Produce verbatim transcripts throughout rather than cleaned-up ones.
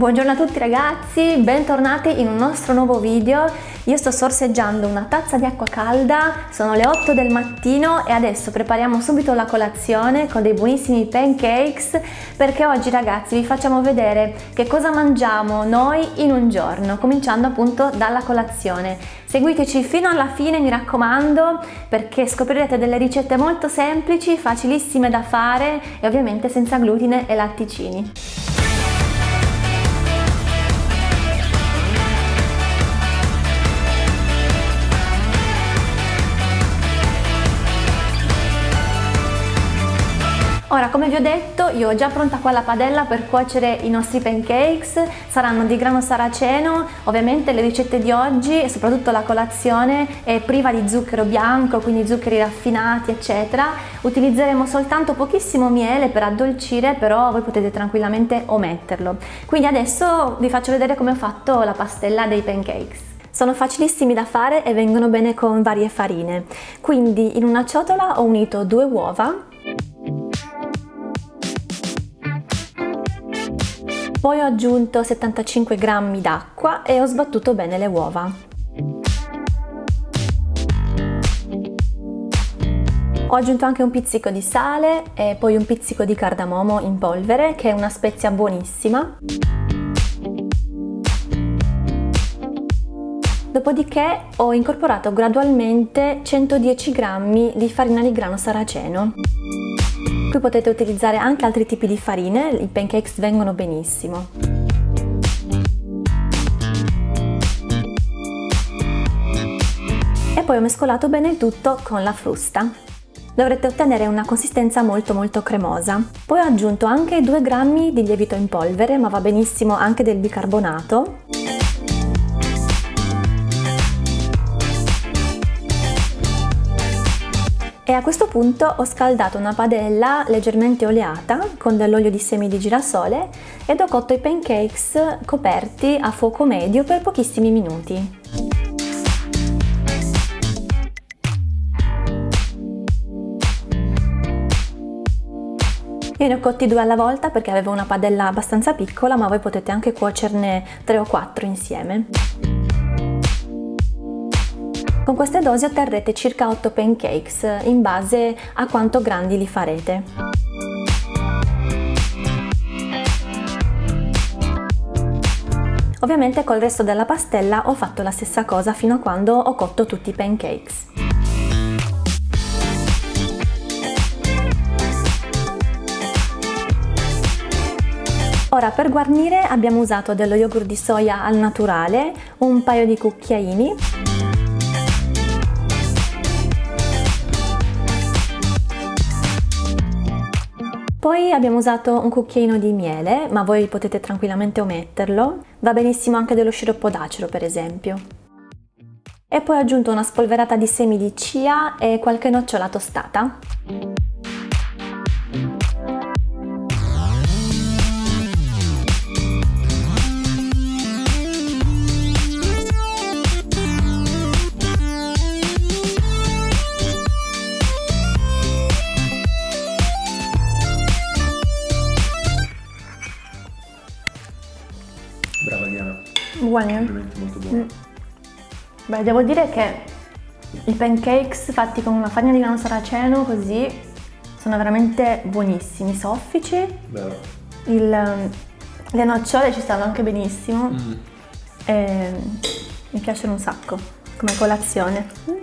Buongiorno a tutti ragazzi, bentornati in un nostro nuovo video. Io sto sorseggiando una tazza di acqua calda, sono le otto del mattino e adesso prepariamo subito la colazione con dei buonissimi pancakes, perché oggi ragazzi vi facciamo vedere che cosa mangiamo noi in un giorno, cominciando appunto dalla colazione. Seguiteci fino alla fine, mi raccomando, perché scoprirete delle ricette molto semplici, facilissime da fare e ovviamente senza glutine e latticini. Ora, come vi ho detto, io ho già pronta qua la padella per cuocere i nostri pancakes, saranno di grano saraceno. Ovviamente le ricette di oggi e soprattutto la colazione è priva di zucchero bianco, quindi zuccheri raffinati eccetera. Utilizzeremo soltanto pochissimo miele per addolcire, però voi potete tranquillamente ometterlo. Quindi adesso vi faccio vedere come ho fatto la pastella dei pancakes. Sono facilissimi da fare e vengono bene con varie farine. Quindi in una ciotola ho unito due uova. Poi ho aggiunto settantacinque grammi d'acqua e ho sbattuto bene le uova. Ho aggiunto anche un pizzico di sale e poi un pizzico di cardamomo in polvere, che è una spezia buonissima. Dopodiché ho incorporato gradualmente centodieci grammi di farina di grano saraceno. Qui potete utilizzare anche altri tipi di farine, i pancakes vengono benissimo. E poi ho mescolato bene il tutto con la frusta. Dovrete ottenere una consistenza molto molto cremosa. Poi ho aggiunto anche due grammi di lievito in polvere, ma va benissimo anche del bicarbonato. E a questo punto ho scaldato una padella leggermente oleata con dell'olio di semi di girasole ed ho cotto i pancakes coperti a fuoco medio per pochissimi minuti. Io ne ho cotti due alla volta perché avevo una padella abbastanza piccola, ma voi potete anche cuocerne tre o quattro insieme. Con queste dosi otterrete circa otto pancakes in base a quanto grandi li farete. Ovviamente col resto della pastella ho fatto la stessa cosa fino a quando ho cotto tutti i pancakes. Ora per guarnire abbiamo usato dello yogurt di soia al naturale, un paio di cucchiaini. Poi abbiamo usato un cucchiaino di miele, ma voi potete tranquillamente ometterlo. Va benissimo anche dello sciroppo d'acero, per esempio. E poi ho aggiunto una spolverata di semi di chia e qualche nocciola tostata. Brava Diana. Buoni. Ovviamente molto buono. Mm. Beh, devo dire che i pancakes fatti con una farina di grano saraceno così sono veramente buonissimi, soffici. Vero. Il, le nocciole ci stanno anche benissimo. Mm. E mi piacciono un sacco come colazione. Mm.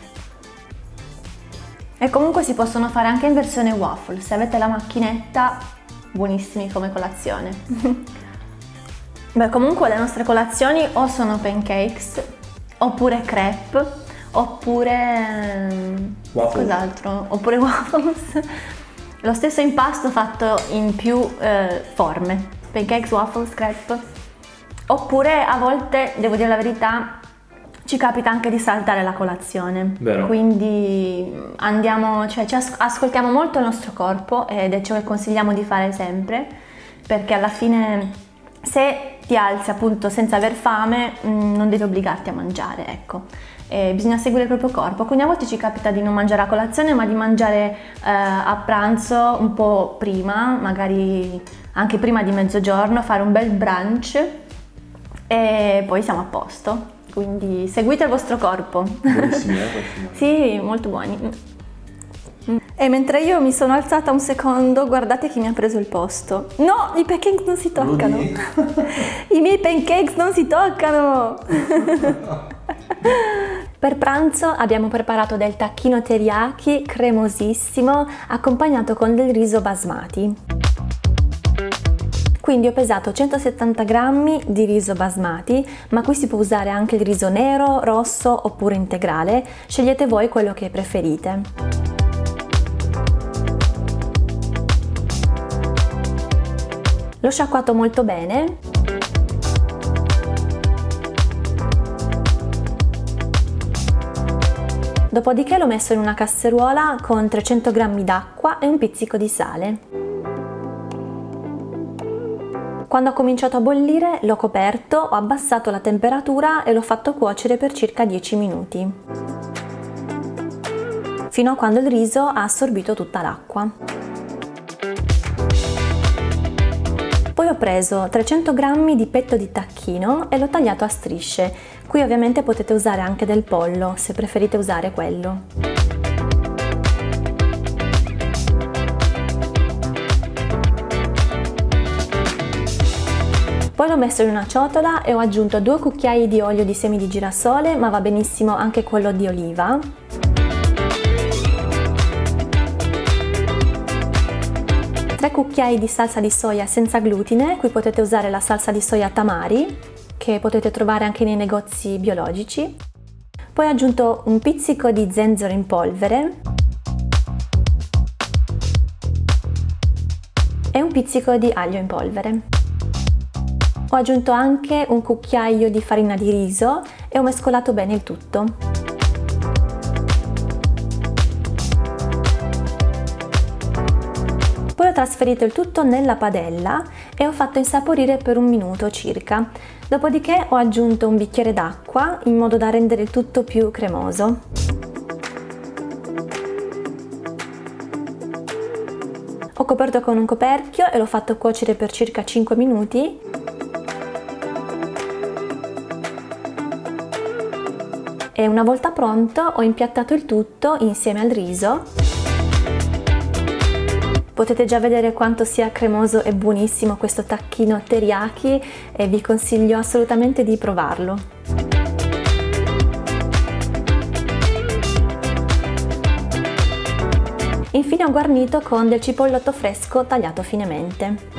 E comunque si possono fare anche in versione waffle, se avete la macchinetta, buonissimi come colazione. Beh, comunque le nostre colazioni o sono pancakes, oppure crepe, oppure waffle. Cos'altro? Oppure waffles. Lo stesso impasto fatto in più eh, forme, pancakes, waffles, crepe. Oppure a volte, devo dire la verità, ci capita anche di saltare la colazione. Vero. Quindi andiamo, cioè ci as- ascoltiamo molto il nostro corpo ed è ciò che consigliamo di fare sempre, perché alla fine se ti ti alzi appunto senza aver fame, mh, non devi obbligarti a mangiare, ecco. E bisogna seguire il proprio corpo, quindi a volte ci capita di non mangiare a colazione, ma di mangiare eh, a pranzo un po' prima, magari anche prima di mezzogiorno, fare un bel brunch e poi siamo a posto. Quindi seguite il vostro corpo. Buonissimi, eh, questi. Sì, molto buoni. E mentre io mi sono alzata un secondo, guardate chi mi ha preso il posto. No, i pancakes non si toccano. I miei pancakes non si toccano. Per pranzo abbiamo preparato del tacchino teriyaki cremosissimo accompagnato con del riso basmati. Quindi ho pesato centosettanta grammi di riso basmati, ma qui si può usare anche il riso nero, rosso oppure integrale, scegliete voi quello che preferite. L'ho sciacquato molto bene. Dopodiché l'ho messo in una casseruola con trecento grammi d'acqua e un pizzico di sale. Quando ha cominciato a bollire l'ho coperto, ho abbassato la temperatura e l'ho fatto cuocere per circa dieci minuti, fino a quando il riso ha assorbito tutta l'acqua. Poi ho preso trecento grammi di petto di tacchino e l'ho tagliato a strisce. Qui ovviamente potete usare anche del pollo, se preferite usare quello. Poi l'ho messo in una ciotola e ho aggiunto due cucchiai di olio di semi di girasole, ma va benissimo anche quello di oliva. tre cucchiai di salsa di soia senza glutine, qui potete usare la salsa di soia Tamari, che potete trovare anche nei negozi biologici. Poi ho aggiunto un pizzico di zenzero in polvere e un pizzico di aglio in polvere. Ho aggiunto anche un cucchiaio di farina di riso e ho mescolato bene il tutto. Poi ho trasferito il tutto nella padella e ho fatto insaporire per un minuto circa. Dopodiché ho aggiunto un bicchiere d'acqua in modo da rendere il tutto più cremoso. Ho coperto con un coperchio e l'ho fatto cuocere per circa cinque minuti. E una volta pronto ho impiattato il tutto insieme al riso. Potete già vedere quanto sia cremoso e buonissimo questo tacchino teriyaki e vi consiglio assolutamente di provarlo. Infine ho guarnito con del cipollotto fresco tagliato finemente.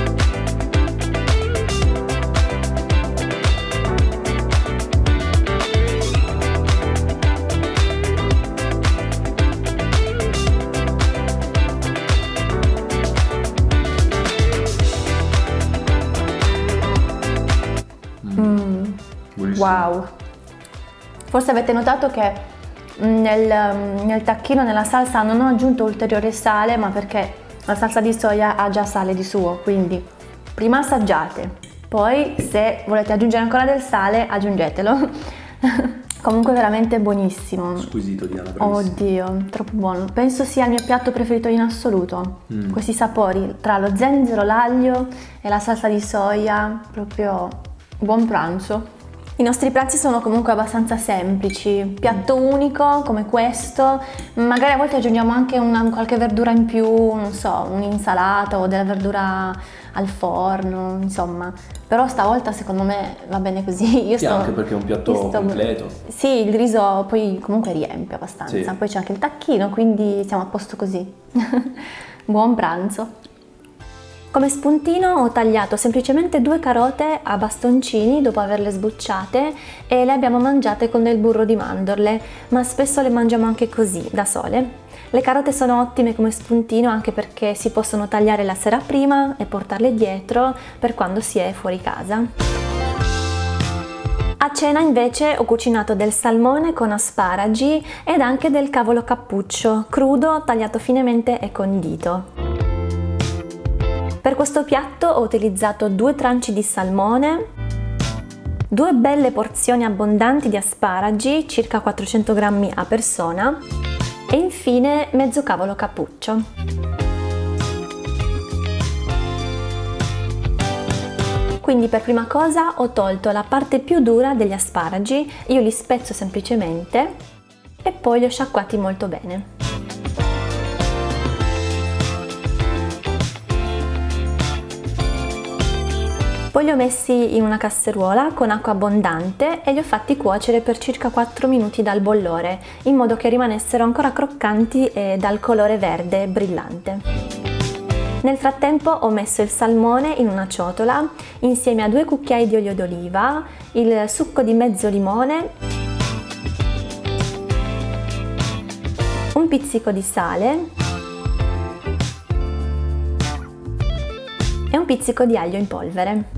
Wow! Forse avete notato che nel, nel tacchino, nella salsa, non ho aggiunto ulteriore sale, ma perché la salsa di soia ha già sale di suo, quindi prima assaggiate, poi se volete aggiungere ancora del sale aggiungetelo. Comunque veramente buonissimo. Squisito, Diana, bravissimo. Oddio, troppo buono. Penso sia il mio piatto preferito in assoluto. Mm. Questi sapori tra lo zenzero, l'aglio e la salsa di soia, proprio buon pranzo. I nostri pranzi sono comunque abbastanza semplici, piatto unico come questo, magari a volte aggiungiamo anche una, qualche verdura in più, non so, un'insalata o della verdura al forno, insomma, però stavolta secondo me va bene così. Io sì, sto, anche perché è un piatto sto, completo. Sì, il riso poi comunque riempie abbastanza, sì. Poi c'è anche il tacchino, quindi siamo a posto così. Buon pranzo! Come spuntino ho tagliato semplicemente due carote a bastoncini dopo averle sbucciate e le abbiamo mangiate con del burro di mandorle, ma spesso le mangiamo anche così, da sole. Le carote sono ottime come spuntino anche perché si possono tagliare la sera prima e portarle dietro per quando si è fuori casa. A cena invece ho cucinato del salmone con asparagi ed anche del cavolo cappuccio, crudo, tagliato finemente e condito. Per questo piatto ho utilizzato due tranci di salmone, due belle porzioni abbondanti di asparagi, circa quattrocento grammi a persona, e infine mezzo cavolo cappuccio. Quindi per prima cosa ho tolto la parte più dura degli asparagi, io li spezzo semplicemente e poi li ho sciacquati molto bene. Poi li ho messi in una casseruola con acqua abbondante e li ho fatti cuocere per circa quattro minuti dal bollore, in modo che rimanessero ancora croccanti e dal colore verde brillante. Nel frattempo ho messo il salmone in una ciotola insieme a due cucchiai di olio d'oliva, il succo di mezzo limone, un pizzico di sale e un pizzico di aglio in polvere.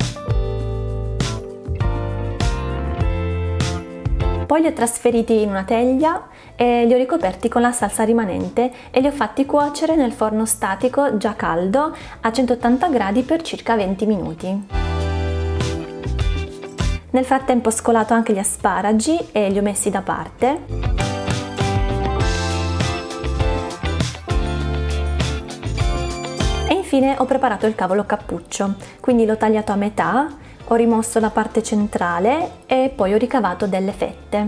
Poi li ho trasferiti in una teglia e li ho ricoperti con la salsa rimanente e li ho fatti cuocere nel forno statico già caldo a centottanta gradi per circa venti minuti. Nel frattempo ho scolato anche gli asparagi e li ho messi da parte. E infine ho preparato il cavolo cappuccio, quindi l'ho tagliato a metà, ho rimosso la parte centrale e poi ho ricavato delle fette.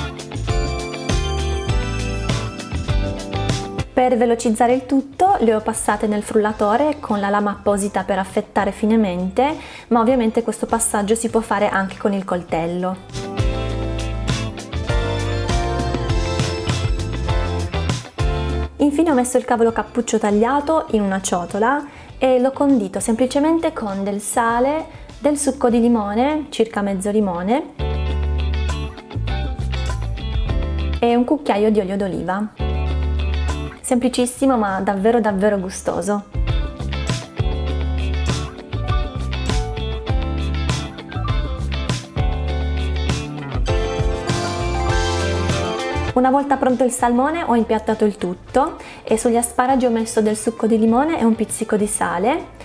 Per velocizzare il tutto le ho passate nel frullatore con la lama apposita per affettare finemente, ma ovviamente questo passaggio si può fare anche con il coltello. Infine ho messo il cavolo cappuccio tagliato in una ciotola e l'ho condito semplicemente con del sale, del succo di limone, circa mezzo limone, e un cucchiaio di olio d'oliva. Semplicissimo ma davvero davvero gustoso. Una volta pronto il salmone ho impiattato il tutto e sugli asparagi ho messo del succo di limone e un pizzico di sale.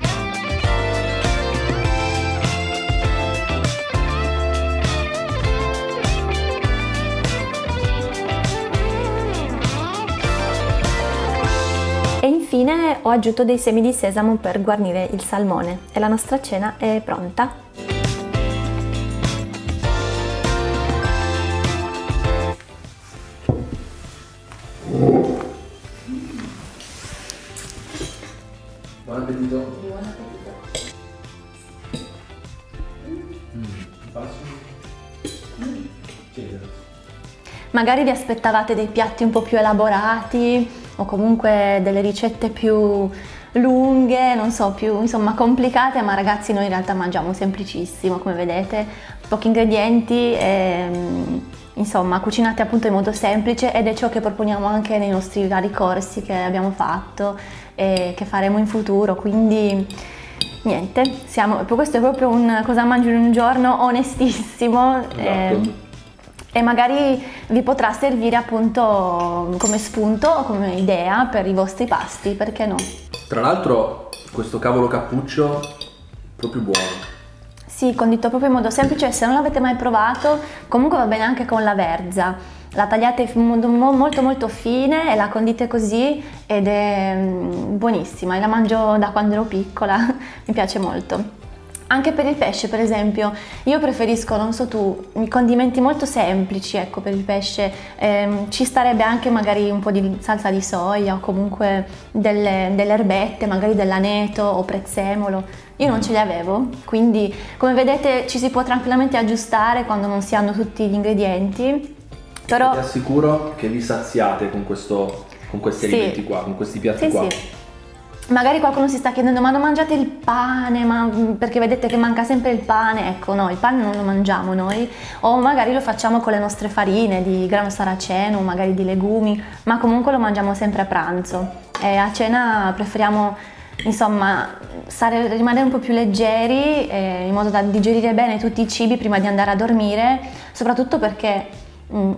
E infine ho aggiunto dei semi di sesamo per guarnire il salmone e la nostra cena è pronta. Buon appetito! Buon appetito! Mm, mm. Magari vi aspettavate dei piatti un po' più elaborati o comunque delle ricette più lunghe, non so, più insomma complicate, ma ragazzi noi in realtà mangiamo semplicissimo, come vedete, pochi ingredienti e insomma cucinate appunto in modo semplice, ed è ciò che proponiamo anche nei nostri vari corsi che abbiamo fatto e che faremo in futuro, quindi niente, siamo, questo è proprio un cosa mangio in un giorno onestissimo. Esatto. E, e magari vi potrà servire appunto come spunto o come idea per i vostri pasti, perché no? Tra l'altro questo cavolo cappuccio è proprio buono. Sì, condito proprio in modo semplice, se non l'avete mai provato comunque va bene anche con la verza. La tagliate in modo molto molto fine e la condite così ed è buonissima, e la mangio da quando ero piccola, mi piace molto. Anche per il pesce, per esempio, io preferisco, non so tu, i condimenti molto semplici, ecco, per il pesce ehm, ci starebbe anche magari un po' di salsa di soia o comunque delle, delle erbette, magari dell'aneto o prezzemolo. Io non ce li avevo, quindi come vedete ci si può tranquillamente aggiustare quando non si hanno tutti gli ingredienti. Però ti assicuro che vi saziate con, questo, con questi sì. alimenti qua, con questi piatti sì, qua. Sì. Magari qualcuno si sta chiedendo ma non mangiate il pane, ma perché vedete che manca sempre il pane. Ecco, no, il pane non lo mangiamo noi, o magari lo facciamo con le nostre farine di grano saraceno, magari di legumi, ma comunque lo mangiamo sempre a pranzo, e a cena preferiamo insomma stare, rimanere un po' più leggeri eh, in modo da digerire bene tutti i cibi prima di andare a dormire, soprattutto perché mh,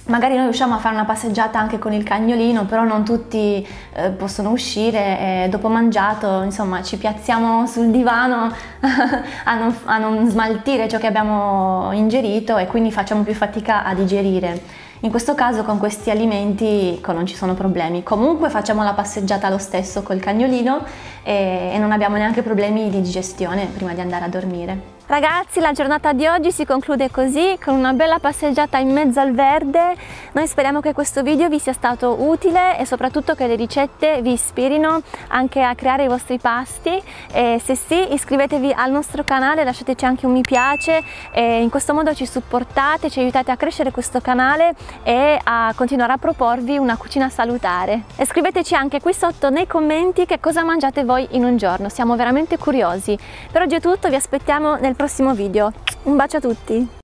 Magari noi riusciamo a fare una passeggiata anche con il cagnolino, però non tutti eh, possono uscire e dopo mangiato, insomma, ci piazziamo sul divano a, non, a non smaltire ciò che abbiamo ingerito e quindi facciamo più fatica a digerire. In questo caso con questi alimenti non ci sono problemi. Comunque facciamo la passeggiata lo stesso col cagnolino e, e non abbiamo neanche problemi di digestione prima di andare a dormire. Ragazzi, la giornata di oggi si conclude così, con una bella passeggiata in mezzo al verde. Noi speriamo che questo video vi sia stato utile e soprattutto che le ricette vi ispirino anche a creare i vostri pasti, e se sì, iscrivetevi al nostro canale, lasciateci anche un mi piace e in questo modo ci supportate, ci aiutate a crescere questo canale e a continuare a proporvi una cucina salutare. E scriveteci anche qui sotto nei commenti che cosa mangiate voi in un giorno, siamo veramente curiosi. Per oggi è tutto, vi aspettiamo nel prossimo video. Un bacio a tutti!